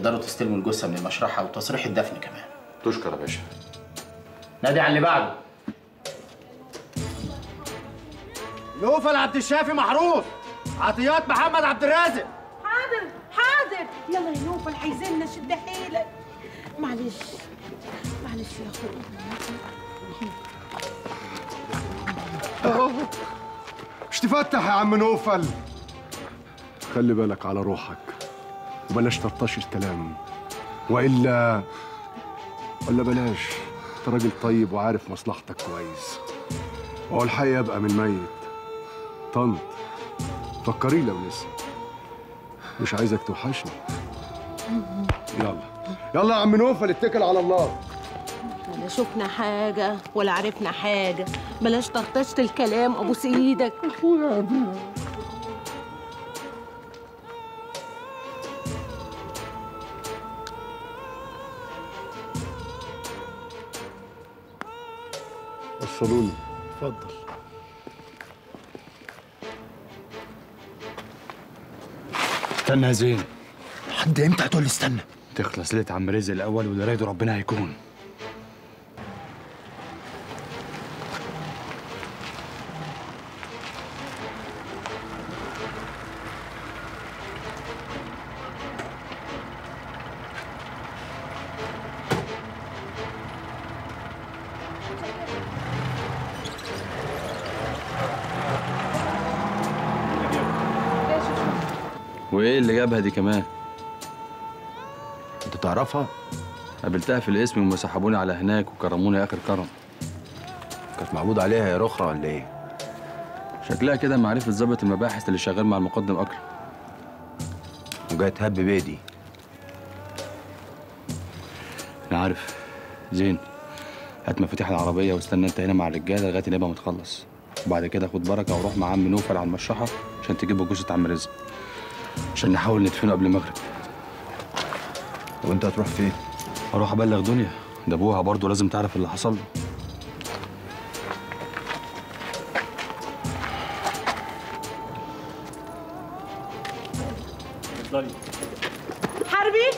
تقدروا تستلموا الجثه من المشرحه وتصريح الدفن كمان. تشكر يا باشا. نادي على اللي بعده. نوفل عبد الشافي محروس. عطيات محمد عبد الرازق. حاضر حاضر. يلا يا نوفل، عايزيننا شد حيلك. معلش معلش يا اخويا. مش تفتح يا عم نوفل. خلي بالك على روحك وبلاش ترطش الكلام، ولا بلاش. انت راجل طيب وعارف مصلحتك كويس. هو الحي يبقى من ميت. طنط فكري لو لسه. مش عايزك توحشني. يلا يلا يا عم نوفل، اتكل على الله. ولا شفنا حاجة ولا عرفنا حاجة، بلاش طرطشة الكلام. ابوس ايدك. اخويا ابويا. وصلوني. اتفضل. استنى يا زين. لحد امتى هتقول لي استنى؟ تخلص ليلة عم رزق الأول واللي رايده ربنا هيكون. وايه اللي جابها دي كمان؟ انت تعرفها؟ قابلتها في القسم وما سحبوني على هناك وكرموني اخر كرم. كانت معبود عليها يا رخرة ولا ايه؟ شكلها كده معرفة ضابط المباحث اللي شغال مع المقدم اكرم. وجاي تهب بيدي. انا عارف. زين، هات مفاتيح العربية واستنى انت هنا مع الرجالة لغاية نبقى متخلص، وبعد كده خد بركة وروح مع عم نوفل على المشرحة عشان تجيبوا جثة عم رزق عشان نحاول ندفنه قبل المغرب. وانت هتروح فين؟ اروح ابلغ دنيا، ده ابوها برضه لازم تعرف اللي حصل له. حربي،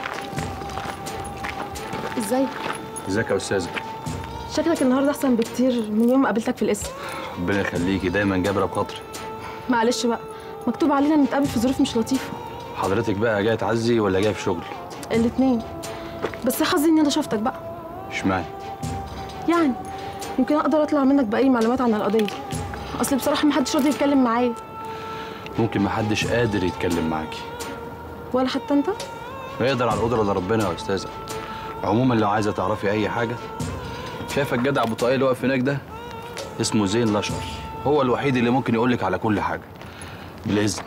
ازيك؟ ازيك يا استاذه؟ شكلك النهارده احسن بكتير من يوم ما قابلتك في القسم. ربنا يخليكي، دايما جابره بخاطري. معلش بقى، مكتوب علينا نتقابل في ظروف مش لطيفه. حضرتك بقى جايه تعزي ولا جايه في شغل؟ الاتنين، بس حظي اني انا شفتك بقى. اشمعنى؟ يعني يمكن اقدر اطلع منك باي معلومات عن القضيه، اصل بصراحه محدش راضي يتكلم معايا. ممكن محدش قادر يتكلم معاكي. ولا حتى انت؟ يقدر على القدره الا ربنا يا استاذه. عموما لو عايزه تعرفي اي حاجه، شايفه الجدع ابو طاقيه اللي واقف هناك ده؟ اسمه زين الاشقر، هو الوحيد اللي ممكن يقول لك على كل حاجه. بالاذن.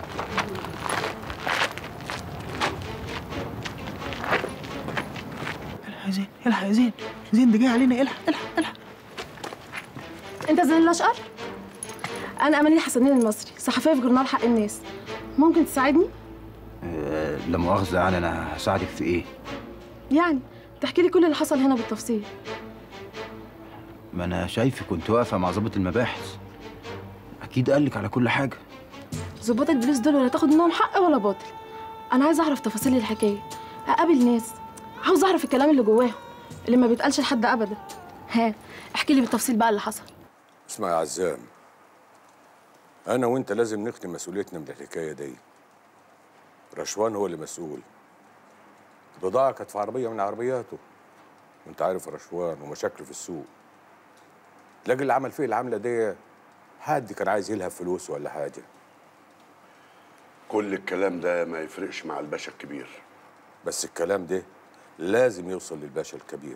الحق يا زين، الحق يا زين، زين ده جاي علينا. الحق الحق الحق. انت زين الاشقر؟ انا اماني حسنين المصري، صحفيه في جورنال حق الناس. ممكن تساعدني؟ لا مؤاخذة، يعني انا هساعدك في ايه؟ يعني تحكي لي كل اللي حصل هنا بالتفصيل. ما انا شايفك كنت واقفة مع ضابط المباحث، اكيد قال لك على كل حاجة. ظباط البوليس دول ولا تاخد منهم حق ولا باطل. انا عايزه اعرف تفاصيل الحكايه، اقابل ناس، عاوز اعرف الكلام اللي جواهم اللي ما بيتقالش لحد ابدا. ها، احكي لي بالتفصيل بقى اللي حصل. اسمع يا عزام، انا وانت لازم نختم مسؤوليتنا من الحكايه دي. رشوان هو اللي مسؤول. البضاعه كانت في عربيه من عربياته، وانت عارف رشوان ومشاكله في السوق. تلاقي اللي عمل فيه العمله دي حد كان عايز يلهب فلوس ولا حاجه. كل الكلام ده ما يفرقش مع الباشا الكبير. بس الكلام ده لازم يوصل للباشا الكبير.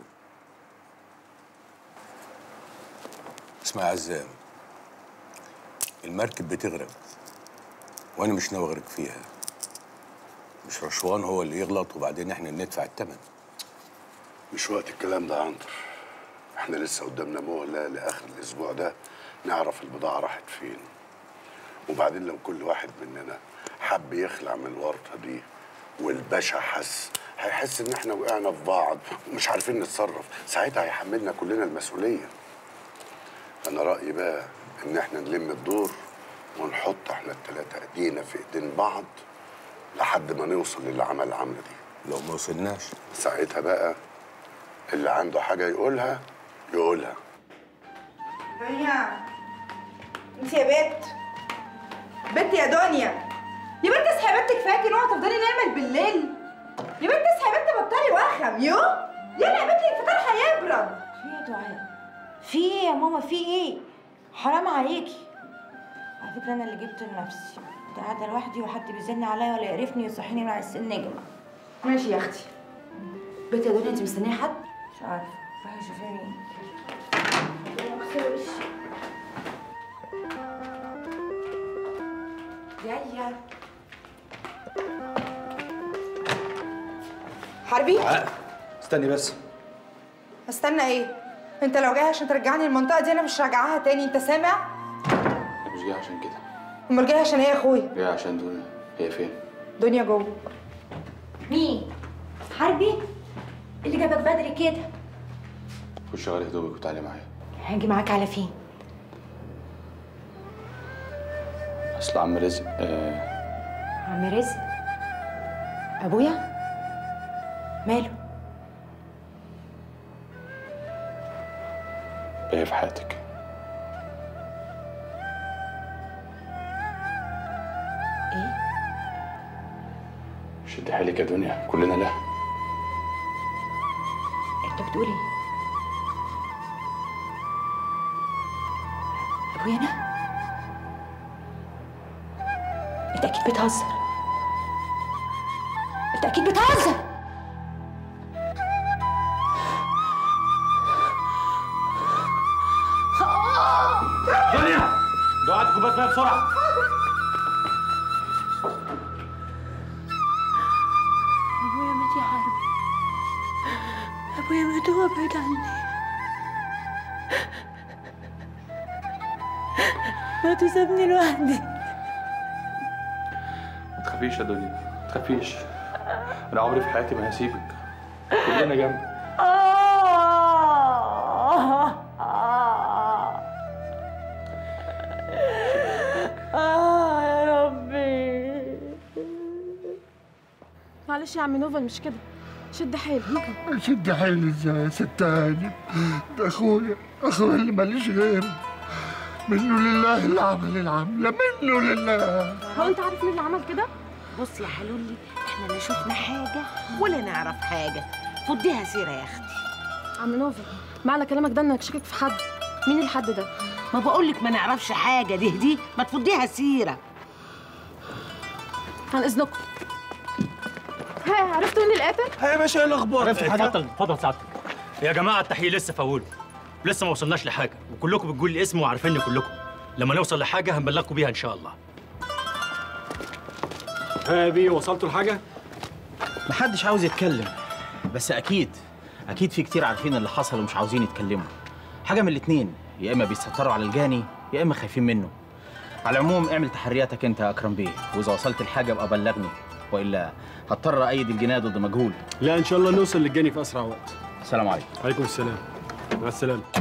اسمع يا عزام، المركب بتغرق وانا مش ناوي اغرق فيها. مش رشوان هو اللي يغلط وبعدين احنا ندفع الثمن. مش وقت الكلام ده يا عنتر، احنا لسه قدامنا مهله لاخر الاسبوع ده نعرف البضاعه راحت فين. وبعدين لو كل واحد مننا حب يخلع من الورطه دي والباشا هيحس ان احنا وقعنا في بعض ومش عارفين نتصرف، ساعتها هيحملنا كلنا المسؤوليه. انا رايي بقى ان احنا نلم الدور ونحط احنا الثلاثه ايدينا في ايدين بعض لحد ما نوصل للي عمل العمله دي. لو ما وصلناش ساعتها بقى اللي عنده حاجه يقولها يقولها. دنيا انت يا بنت يا دنيا، يا بنت اصحي يا بنت، كفايه كده تفضلي نايمه بالليل. يا بنت اصحي يا بنت، بطلي وخم يلا يا بنت الفطار هيبرد. في ايه يا دعاء؟ في ايه يا ماما؟ في ايه؟ حرام عليكي. على فكره انا اللي جبته لنفسي، كنت قاعده لوحدي وحد بيزن عليا ولا يقرفني ويصحيني من على النجمه. ماشي يا اختي. بنت يا دنيا انت مستنيه حد؟ مش عارفه، روحي شوفي مين. جايه حربي. استني بس. استنى ايه؟ انت لو جاي عشان ترجعني المنطقه دي انا مش راجعاها تاني، انت سامع؟ مش جاي عشان كده. امال جاي عشان ايه يا اخويا؟ جاي عشان دنيا. هي فين؟ دنيا جوه. مين؟ حربي؟ اللي جابك بدري كده؟ خش غيري هدومك وتعالي معايا. هاجي معاك على فين؟ اصل عم رزق عم رزق؟ ابويا؟ ماله؟ باقي في حياتك. ايه؟ شدي حيلك يا دنيا، كلنا له. انت بتقول ايه؟ ابويا انا؟ انت اكيد بتهزر. انت اكيد بتهزر. دنيا دعاء كوبايه ميه بسرعه. ابويا مات يا حربي. ابويا مات وهو بعيد عني. مات وسابني لوحدي. ما تخافيش يا دنيا، ما تخافيش. انا عمري في حياتي ما هسيبك، كلنا جنبك. يا ربي. معلش يا عم نوفل، مش كده. شد حيلك. شد حيلي ازاي يا ست هانم؟ ده اخويا اللي ماليش غيره. منه لله اللي عمل العمله، منه لله. هو انت عارف مين اللي عمل كده؟ بص يا حلولي، احنا لا شفنا حاجه ولا نعرف حاجه، فضيها سيره يا اختي. عم نوفل، معنى كلامك ده انك شاكك في حد. مين الحد ده؟ ما بقولك ما نعرفش حاجه، دي ما تفضيها سيره. عن اذنكم. ها، عرفتوا مين القاتل؟ يا باشا ايه الاخبار؟ عرفت حاجه؟ اتفضل سعادتك. يا جماعه التحقيق لسه في اوله، لسه ما وصلناش لحاجه، وكلكم بتقولوا لي اسمي وعارفيني كلكم. لما نوصل لحاجه هنبلغكم بيها ان شاء الله. ها يا بيه، وصلتوا لحاجه؟ محدش عاوز يتكلم، بس اكيد في كتير عارفين اللي حصل ومش عاوزين يتكلموا. حاجه من الاتنين، يا اما بيستهتروا على الجاني يا اما خايفين منه. على العموم اعمل تحرياتك انت يا اكرم بيه، واذا وصلت لحاجه ابقى بلغني، والا هضطر ايد الجنايه ضد مجهول. لا ان شاء الله نوصل للجاني في اسرع وقت. السلام عليكم. وعليكم السلام. مع السلامه.